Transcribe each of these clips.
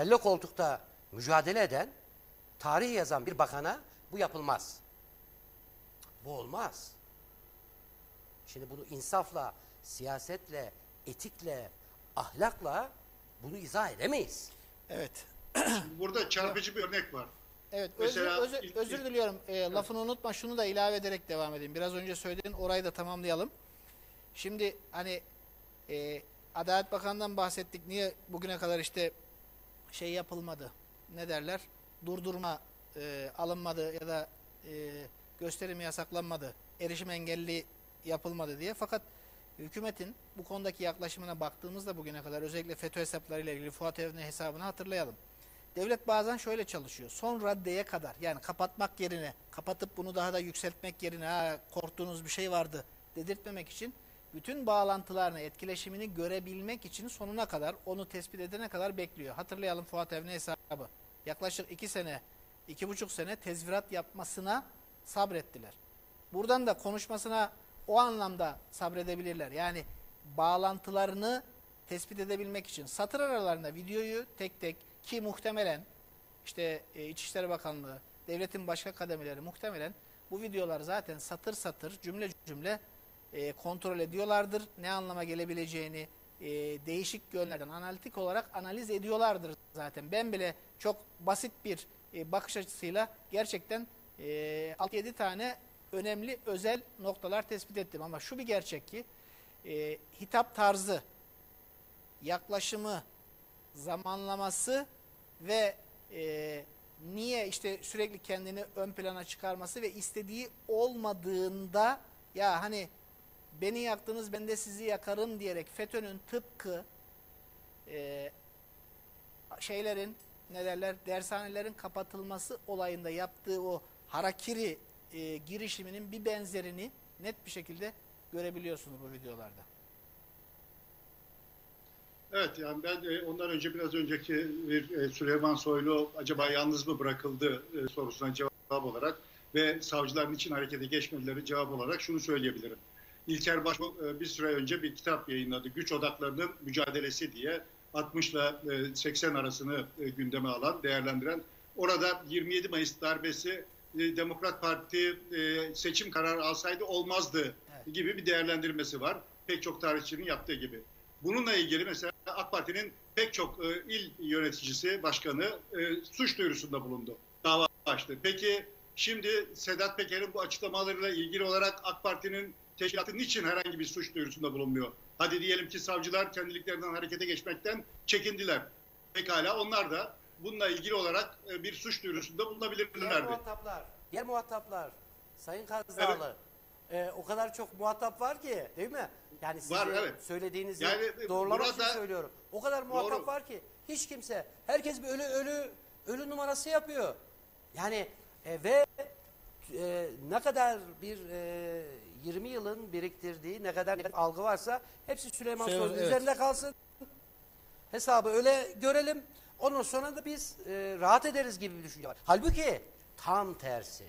kelle koltukta mücadele eden, tarih yazan bir bakana bu yapılmaz. Bu olmaz. Şimdi bunu insafla, siyasetle, etikle, ahlakla bunu izah edemeyiz. Evet. Burada çarpıcı bir örnek var. Evet, Mesela özür diliyorum. Lafını unutma, şunu da ilave ederek devam edeyim. Biraz önce söylediğin orayı da tamamlayalım. Şimdi hani Adalet Bakanı'ndan bahsettik. Niye bugüne kadar işte şey yapılmadı? Ne derler? Durdurma alınmadı ya da gösterimi yasaklanmadı. Erişim engelli yapılmadı diye. Fakat hükümetin bu konudaki yaklaşımına baktığımızda bugüne kadar özellikle FETÖ hesaplarıyla ilgili Fuat Evne hesabını hatırlayalım. Devlet bazen şöyle çalışıyor. Son raddeye kadar, yani kapatmak yerine, kapatıp bunu daha da yükseltmek yerine korktuğunuz bir şey vardı dedirtmemek için bütün bağlantılarını, etkileşimini görebilmek için sonuna kadar, onu tespit edene kadar bekliyor. Hatırlayalım Fuat Evne hesabı. Yaklaşık 2 sene, 2,5 sene tezvirat yapmasına sabrettiler. Buradan da konuşmasına o anlamda sabredebilirler. Yani bağlantılarını tespit edebilmek için satır aralarında videoyu tek tek, ki muhtemelen işte İçişleri Bakanlığı, devletin başka kademeleri muhtemelen bu videolar zaten satır satır, cümle cümle kontrol ediyorlardır. Ne anlama gelebileceğini değişik yönlerden analitik olarak analiz ediyorlardır zaten. Ben bile çok basit bir bakış açısıyla gerçekten 6-7 tane önemli özel noktalar tespit ettim. Ama şu bir gerçek ki hitap tarzı, yaklaşımı, zamanlaması ve niye işte sürekli kendini ön plana çıkarması ve istediği olmadığında ya hani beni yaktınız ben de sizi yakarım diyerek FETÖ'nün tıpkı şeylerin ne derler dershanelerin kapatılması olayında yaptığı o harakiri girişiminin bir benzerini net bir şekilde görebiliyorsunuz bu videolarda. Evet, yani ben ondan önce biraz önceki bir Süleyman Soylu acaba yalnız mı bırakıldı sorusuna cevap olarak ve savcıların için harekete geçmeleri cevap olarak şunu söyleyebilirim. İlker Baş bir süre önce bir kitap yayınladı. Güç Odaklarının Mücadelesi diye 60 ile 80 arasını gündeme alan, değerlendiren. Orada 27 Mayıs darbesi Demokrat Parti seçim kararı alsaydı olmazdı gibi bir değerlendirmesi var. Pek çok tarihçinin yaptığı gibi. Bununla ilgili mesela AK Parti'nin pek çok il yöneticisi, başkanı suç duyurusunda bulundu. Dava açtı. Peki şimdi Sedat Peker'in bu açıklamalarıyla ilgili olarak AK Parti'nin teşkilatı niçin herhangi bir suç duyurusunda bulunmuyor? Hadi diyelim ki savcılar kendiliklerinden harekete geçmekten çekindiler. Pekala onlar da bununla ilgili olarak bir suç duyurusunda bulunabilirlerdi. Diğer muhataplar, Sayın Karzağlı, o kadar çok muhatap var ki değil mi? Yani sizin söylediğinizi doğrulamak için söylüyorum. O kadar muhatap var ki hiç kimse, herkes bir ölü numarası yapıyor. Yani ve ne kadar bir 20 yılın biriktirdiği ne kadar algı varsa hepsi Süleyman Soylu'nun üzerinde kalsın. Hesabı öyle görelim. Ondan sonra da biz rahat ederiz gibi bir düşünce var. Halbuki tam tersi.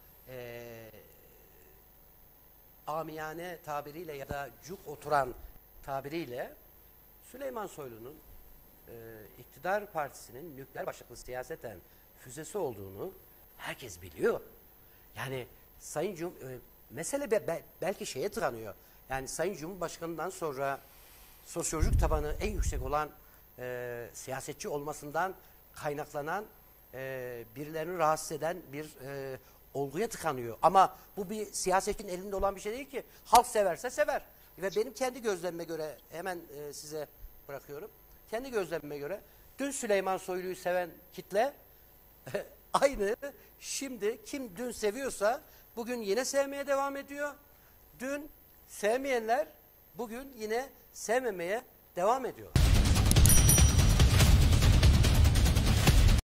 Amiyane tabiriyle ya da cuk oturan tabiriyle Süleyman Soylu'nun iktidar partisinin nükleer başlıklı siyaseten füzesi olduğunu herkes biliyor. Yani Sayın mesele belki şeye tıkanıyor. Yani Sayın Cumhurbaşkanı'ndan sonra sosyolojik tabanı en yüksek olan siyasetçi olmasından kaynaklanan birilerini rahatsız eden bir olguya tıkanıyor. Ama bu bir siyasetçinin elinde olan bir şey değil ki. Halk severse sever. Ve benim kendi gözlemime göre hemen size bırakıyorum. Kendi gözlemime göre dün Süleyman Soylu'yu seven kitle aynı şimdi kim dün seviyorsa bugün yine sevmeye devam ediyor. Dün sevmeyenler bugün yine sevmemeye devam ediyor.